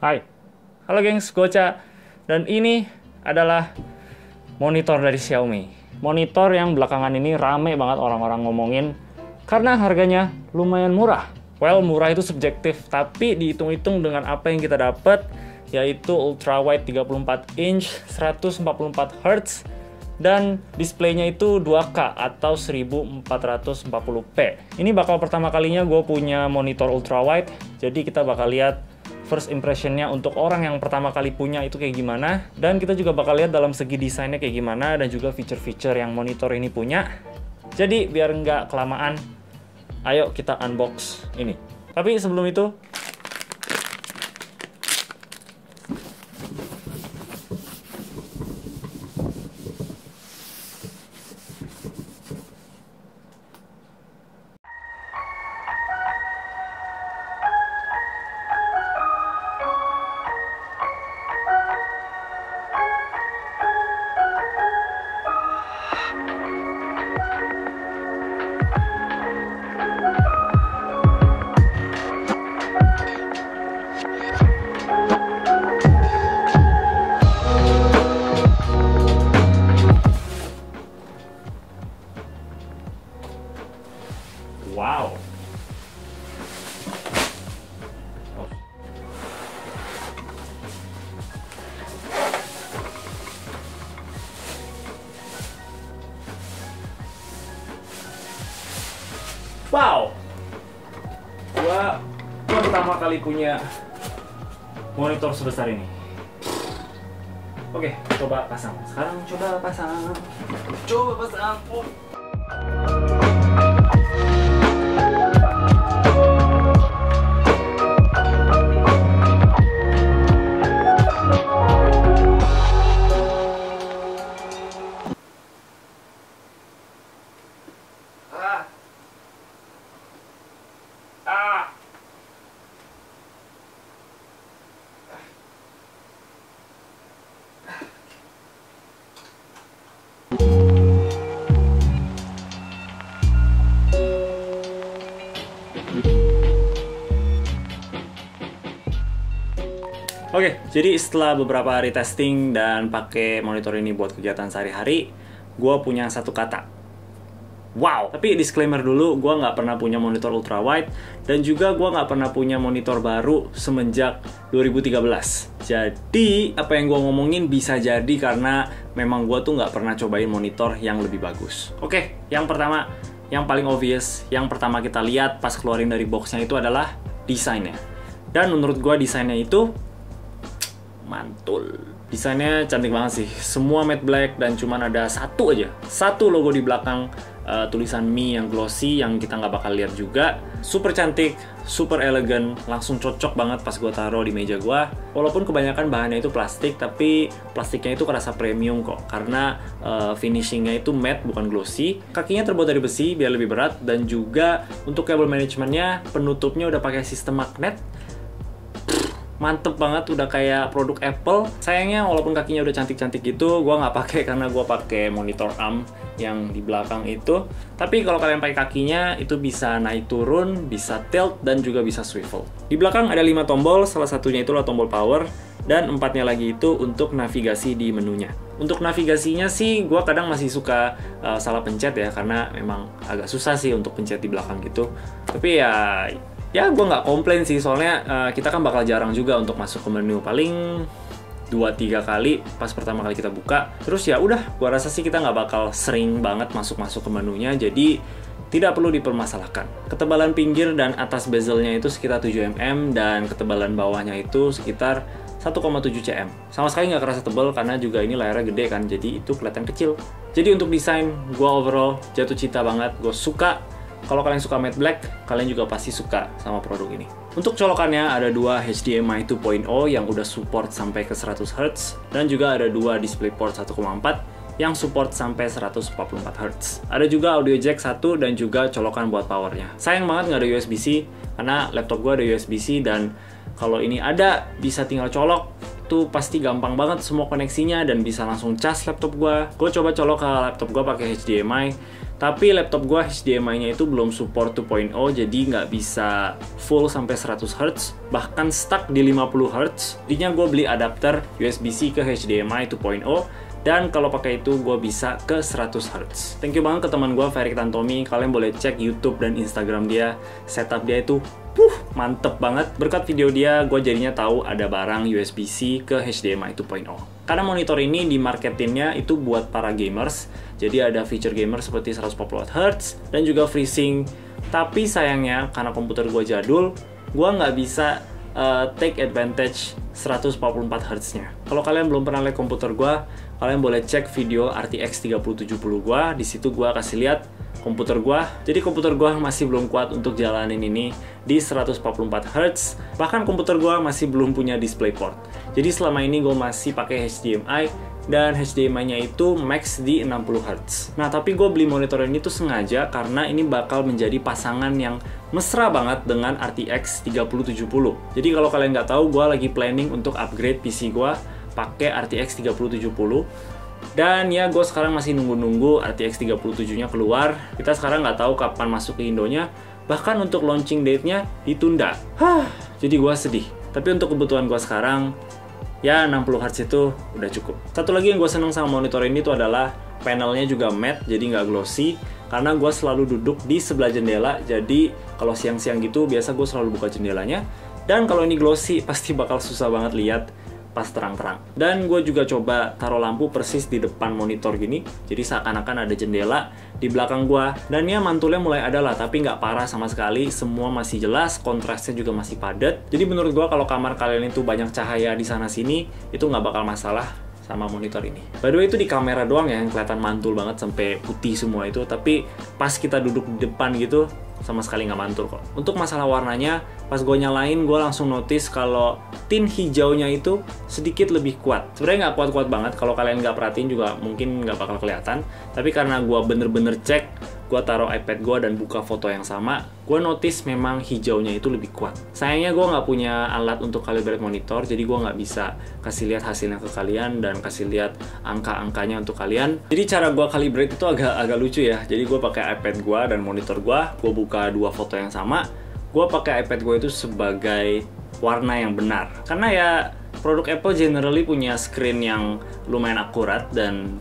Hai, halo gengs, Gocha. Dan ini adalah monitor dari Xiaomi. Monitor yang belakangan ini rame banget orang-orang ngomongin karena harganya lumayan murah. Well, murah itu subjektif, tapi dihitung-hitung dengan apa yang kita dapat, yaitu ultrawide 34 inch, 144 Hz, dan displaynya itu 2K atau 1440p. Ini bakal pertama kalinya gue punya monitor ultrawide, jadi kita bakal lihat first impressionnya untuk orang yang pertama kali punya itu kayak gimana, dan kita juga bakal lihat dalam segi desainnya kayak gimana, dan juga feature-feature yang monitor ini punya. Jadi biar nggak kelamaan, ayo kita unbox ini. Tapi sebelum itu, wow. Wow. Gua pertama kali punya monitor sebesar ini. Oke, coba pasang. Sekarang coba pasang. Coba pasang. Oh. Oke, jadi setelah beberapa hari testing dan pakai monitor ini buat kegiatan sehari-hari, gue punya satu kata. Wow! Tapi disclaimer dulu, gue nggak pernah punya monitor ultrawide, dan juga gue nggak pernah punya monitor baru semenjak 2013. Jadi, apa yang gue ngomongin bisa jadi karena memang gue tuh nggak pernah cobain monitor yang lebih bagus. Oke, yang pertama, yang paling obvious, yang pertama kita lihat pas keluarin dari boxnya itu adalah desainnya. Dan menurut gue desainnya itu mantul. Desainnya cantik banget sih. Semua matte black dan cuman ada satu logo di belakang, tulisan Mi yang glossy yang kita nggak bakal lihat juga. Super cantik, super elegan, langsung cocok banget pas gue taruh di meja gue. Walaupun kebanyakan bahannya itu plastik, tapi plastiknya itu kerasa premium kok karena finishingnya itu matte bukan glossy. Kakinya terbuat dari besi biar lebih berat, dan juga untuk kabel manajemennya penutupnya udah pakai sistem magnet. Mantep banget, udah kayak produk Apple. Sayangnya walaupun kakinya udah cantik-cantik gitu, gue nggak pakai karena gue pakai monitor arm yang di belakang itu. Tapi kalau kalian pakai kakinya, itu bisa naik turun, bisa tilt, dan juga bisa swivel. Di belakang ada 5 tombol, salah satunya itulah tombol power, dan 4-nya lagi itu untuk navigasi di menunya. Untuk navigasinya sih, gue kadang masih suka salah pencet ya, karena memang agak susah sih untuk pencet di belakang gitu. Tapi ya gue nggak komplain sih, soalnya kita kan bakal jarang juga untuk masuk ke menu, paling 2-3 kali pas pertama kali kita buka. Terus ya udah, gue rasa sih kita nggak bakal sering banget masuk ke menunya, jadi tidak perlu dipermasalahkan. Ketebalan pinggir dan atas bezelnya itu sekitar 7 mm, dan ketebalan bawahnya itu sekitar 1,7 cm. Sama sekali nggak kerasa tebal karena juga ini layarnya gede kan, jadi itu kelihatan kecil. Jadi untuk desain, gue overall jatuh cinta banget, gue suka. Kalau kalian suka matte black, kalian juga pasti suka sama produk ini. Untuk colokannya ada 2 HDMI 2.0 yang udah support sampai ke 100 Hz, dan juga ada 2 DisplayPort 1.4 yang support sampai 144 Hz. Ada juga audio jack 1 dan juga colokan buat powernya. Sayang banget nggak ada USB-C, karena laptop gue ada USB-C, dan kalau ini ada, bisa tinggal colok. Itu pasti gampang banget semua koneksinya dan bisa langsung cas laptop gue. Gue coba colok ke laptop gue pakai HDMI, Tapi laptop gua HDMI-nya itu belum support 2.0, jadi nggak bisa full sampai 100Hz, bahkan stuck di 50Hz. Jadinya gua beli adapter USB-C ke HDMI 2.0, dan kalau pakai itu gue bisa ke 100Hz. Thank you banget ke teman gue, Ferik Tantomi. Kalian boleh cek YouTube dan Instagram dia. Setup dia itu mantep banget. Berkat video dia, gue jadinya tahu ada barang USB-C ke HDMI 2.0. Karena monitor ini di marketinnya itu buat para gamers. Jadi ada feature gamer seperti 144Hz dan juga FreeSync. Tapi sayangnya karena komputer gue jadul, gue nggak bisa take advantage 144Hz-nya. Kalau kalian belum pernah lihat komputer gue, kalian boleh cek video RTX 3070 gue. Di situ gue kasih lihat komputer gue. Jadi komputer gue masih belum kuat untuk jalanin ini di 144Hz. Bahkan komputer gue masih belum punya DisplayPort. Jadi selama ini gue masih pakai HDMI, dan HDMI-nya itu max di 60Hz. Nah, tapi gue beli monitor ini tuh sengaja karena ini bakal menjadi pasangan yang mesra banget dengan RTX 3070. Jadi kalau kalian nggak tahu, gue lagi planning untuk upgrade PC gue pakai RTX 3070. Dan ya, gue sekarang masih nunggu-nunggu RTX 37-nya keluar. Kita sekarang nggak tahu kapan masuk ke Indonya. Bahkan untuk launching date-nya ditunda. Jadi gue sedih. Tapi untuk kebutuhan gue sekarang, ya 60Hz itu udah cukup. Satu lagi yang gue seneng sama monitor ini tuh adalah panelnya juga matte, jadi nggak glossy. Karena gue selalu duduk di sebelah jendela, jadi kalau siang-siang gitu biasa gue selalu buka jendelanya. Dan kalau ini glossy pasti bakal susah banget lihat pas terang-terang. Dan gue juga coba taruh lampu persis di depan monitor gini, jadi seakan-akan ada jendela di belakang gue. Dan ya mantulnya mulai ada lah, tapi nggak parah sama sekali, semua masih jelas, kontrasnya juga masih padat. Jadi menurut gue kalau kamar kalian itu banyak cahaya di sana-sini, itu nggak bakal masalah sama monitor ini. By the way, itu di kamera doang ya yang kelihatan mantul banget sampai putih semua itu, tapi pas kita duduk di depan gitu sama sekali nggak mantul kok. Untuk masalah warnanya, pas gue nyalain, gue langsung notice kalau tint hijaunya itu sedikit lebih kuat. Sebenarnya nggak kuat-kuat banget, kalau kalian nggak perhatiin juga mungkin nggak bakal kelihatan. Tapi karena gue bener-bener cek, gue taruh iPad gue dan buka foto yang sama, gue notice memang hijaunya itu lebih kuat. Sayangnya gue nggak punya alat untuk calibrate monitor, jadi gue nggak bisa kasih lihat hasilnya ke kalian dan kasih lihat angka-angkanya untuk kalian. Jadi cara gue calibrate itu agak lucu ya. Jadi gue pakai iPad gue dan monitor gue buka dua foto yang sama, gue pakai iPad gue itu sebagai warna yang benar. Karena ya produk Apple generally punya screen yang lumayan akurat, dan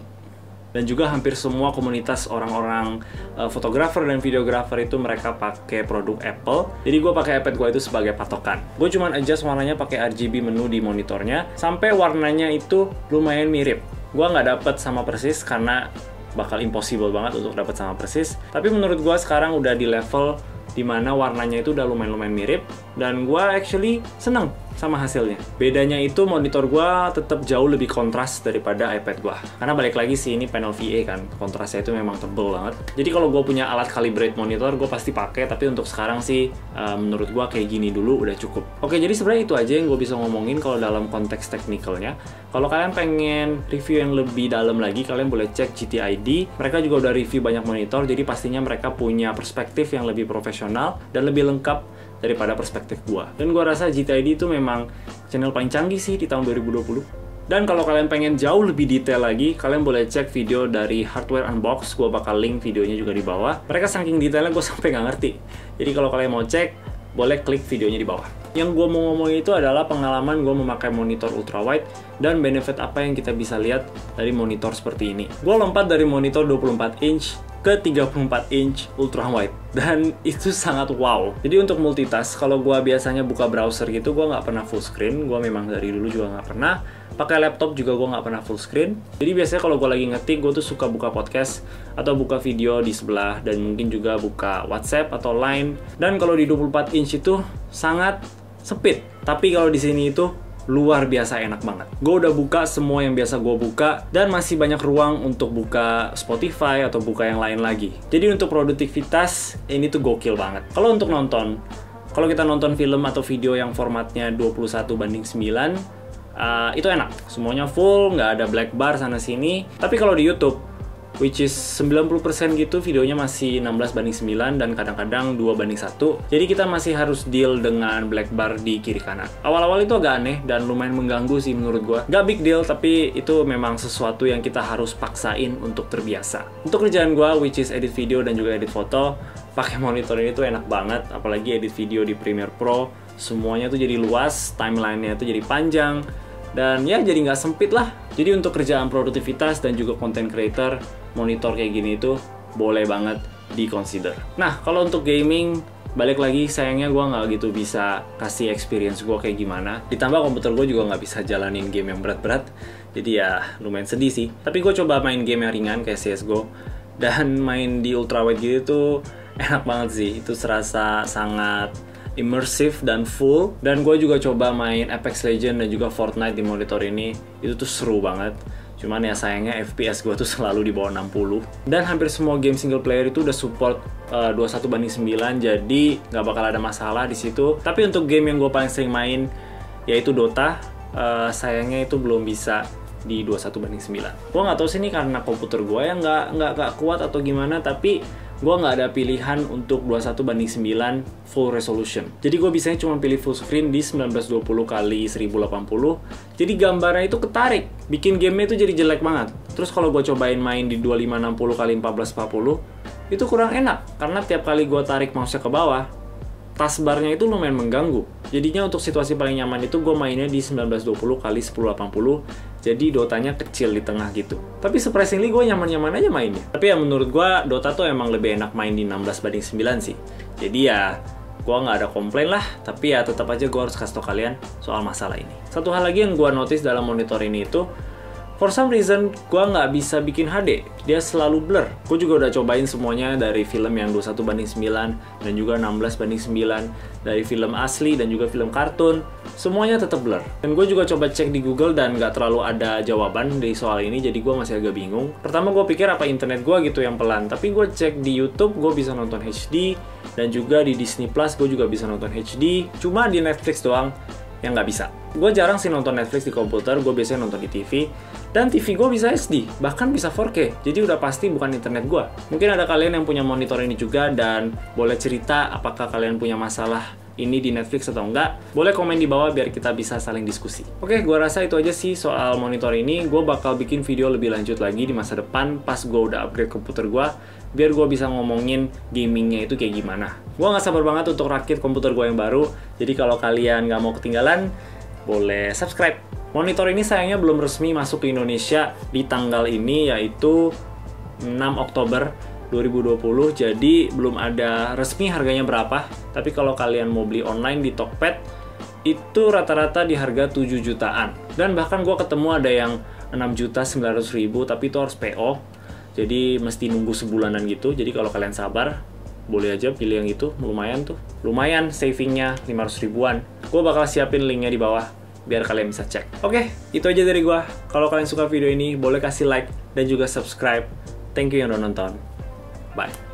juga hampir semua komunitas orang-orang fotografer dan videografer itu mereka pakai produk Apple. Jadi gue pakai iPad gue itu sebagai patokan. Gue cuman adjust warnanya pakai RGB menu di monitornya sampai warnanya itu lumayan mirip. Gue nggak dapet sama persis karena bakal impossible banget untuk dapat sama persis. Tapi menurut gue sekarang udah di level dimana warnanya itu udah lumayan mirip, dan gue actually seneng sama hasilnya. Bedanya itu monitor gue tetap jauh lebih kontras daripada iPad gue. Karena balik lagi sih, ini panel VA kan, kontrasnya itu memang tebel banget. Jadi kalau gue punya alat calibrate monitor, gue pasti pakai. Tapi untuk sekarang sih, menurut gue kayak gini dulu udah cukup. Oke, jadi sebenarnya itu aja yang gue bisa ngomongin kalau dalam konteks teknikalnya. Kalau kalian pengen review yang lebih dalam lagi, kalian boleh cek GTID. Mereka juga udah review banyak monitor, jadi pastinya mereka punya perspektif yang lebih profesional dan lebih lengkap daripada perspektif gua. Dan gua rasa GTID itu memang channel paling canggih sih di tahun 2020. Dan kalau kalian pengen jauh lebih detail lagi, kalian boleh cek video dari Hardware Unbox. Gua bakal link videonya juga di bawah. Mereka saking detailnya gue sampai nggak ngerti. Jadi kalau kalian mau cek, boleh klik videonya di bawah. Yang gue mau ngomongin itu adalah pengalaman gue memakai monitor ultrawide dan benefit apa yang kita bisa lihat dari monitor seperti ini. Gue lompat dari monitor 24 inch ke 34 inch ultrawide, dan itu sangat wow. Jadi untuk multitask, kalau gue biasanya buka browser gitu, gue nggak pernah full screen. Gue memang dari dulu juga nggak pernah. Pakai laptop juga gue nggak pernah full screen. Jadi biasanya kalau gue lagi ngetik, gue tuh suka buka podcast atau buka video di sebelah, dan mungkin juga buka WhatsApp atau Line. Dan kalau di 24 inch itu sangat sempit. Tapi kalau di sini itu luar biasa enak banget. Gue udah buka semua yang biasa gue buka, dan masih banyak ruang untuk buka Spotify atau buka yang lain lagi. Jadi untuk produktivitas, ini tuh gokil banget. Kalau untuk nonton, kalau kita nonton film atau video yang formatnya 21:9, itu enak. Semuanya full, nggak ada black bar sana-sini. Tapi kalau di YouTube, which is 90% gitu videonya masih 16:9 dan kadang-kadang 2:1. Jadi kita masih harus deal dengan black bar di kiri kanan. Awal-awal itu agak aneh dan lumayan mengganggu sih menurut gua. Gak big deal, tapi itu memang sesuatu yang kita harus paksain untuk terbiasa. Untuk kerjaan gua, which is edit video dan juga edit foto, pakai monitor ini tuh enak banget, apalagi edit video di Premiere Pro. Semuanya tuh jadi luas, timelinenya tuh jadi panjang, dan ya jadi nggak sempit lah. Jadi untuk kerjaan produktivitas dan juga content creator, monitor kayak gini itu boleh banget di-consider. Nah, kalau untuk gaming, balik lagi sayangnya gue nggak gitu bisa kasih experience gue kayak gimana. Ditambah komputer gue juga nggak bisa jalanin game yang berat-berat, jadi ya lumayan sedih sih. Tapi gue coba main game yang ringan kayak CSGO, dan main di ultrawide gitu tuh enak banget sih. Itu serasa sangat immersive dan full. Dan gue juga coba main Apex Legends dan juga Fortnite di monitor ini, itu tuh seru banget. Cuman ya sayangnya FPS gue tuh selalu di bawah 60. Dan hampir semua game single player itu udah support 21:9, jadi nggak bakal ada masalah di situ. Tapi untuk game yang gue paling sering main, yaitu Dota, sayangnya itu belum bisa di 21:9. Gue nggak tahu sih ini karena komputer gue yang nggak kuat atau gimana, tapi gue nggak ada pilihan untuk 21:9 full resolution. Jadi gue biasanya cuma pilih full screen di 1920x1080. Jadi gambarnya itu ketarik, bikin gamenya itu jadi jelek banget. Terus kalau gue cobain main di 2560x1440, itu kurang enak karena tiap kali gue tarik mouse-nya ke bawah, taskbarnya itu lumayan mengganggu. Jadinya untuk situasi paling nyaman itu gue mainnya di 1920x1080, jadi Dotanya kecil di tengah gitu. Tapi surprisingly gue nyaman-nyaman aja mainnya. Tapi ya menurut gue Dota tuh emang lebih enak main di 16:9 sih. Jadi ya gue nggak ada komplain lah, tapi ya tetap aja gue harus kasih tau kalian soal masalah ini. Satu hal lagi yang gue notice dalam monitor ini itu, for some reason, gue nggak bisa bikin HD. Dia selalu blur. Gue juga udah cobain semuanya, dari film yang 21:9 dan juga 16:9, dari film asli dan juga film kartun. Semuanya tetap blur. Dan gue juga coba cek di Google dan nggak terlalu ada jawaban dari soal ini, jadi gue masih agak bingung. Pertama gue pikir apa internet gue gitu yang pelan, tapi gue cek di YouTube, gue bisa nonton HD, dan juga di Disney Plus gue juga bisa nonton HD. Cuma di Netflix doang yang nggak bisa. Gue jarang sih nonton Netflix di komputer, gue biasanya nonton di TV. Dan TV gue bisa SD, bahkan bisa 4K. Jadi udah pasti bukan internet gue. Mungkin ada kalian yang punya monitor ini juga, dan boleh cerita apakah kalian punya masalah ini di Netflix atau enggak. Boleh komen di bawah biar kita bisa saling diskusi. Oke, gue rasa itu aja sih soal monitor ini. Gue bakal bikin video lebih lanjut lagi di masa depan pas gue udah upgrade komputer gue, biar gue bisa ngomongin gamingnya itu kayak gimana. Gue nggak sabar banget untuk rakit komputer gue yang baru. Jadi kalau kalian nggak mau ketinggalan, boleh subscribe. Monitor ini sayangnya belum resmi masuk ke Indonesia di tanggal ini, yaitu 6 Oktober 2020. Jadi belum ada resmi harganya berapa. Tapi kalau kalian mau beli online di Tokped, itu rata-rata di harga 7 jutaan. Dan bahkan gue ketemu ada yang 6.900.000, tapi itu harus PO. Jadi mesti nunggu sebulanan gitu. Jadi kalau kalian sabar, boleh aja pilih yang itu. Lumayan tuh. Lumayan savingnya 500 ribuan. Gue bakal siapin linknya di bawah biar kalian bisa cek. Oke, itu aja dari gue. Kalau kalian suka video ini, boleh kasih like dan juga subscribe. Thank you yang udah nonton. Bye.